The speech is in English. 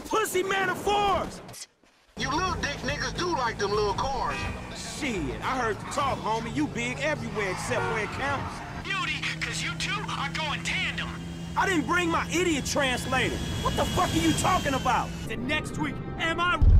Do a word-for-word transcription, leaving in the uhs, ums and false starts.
pussy man of fours! You little dick niggas do like them little cars. Shit, I heard the talk, homie. You big everywhere except where it counts. Beauty, cause you two are going tandem. I didn't bring my idiot translator. What the fuck are you talking about? The next week, am I...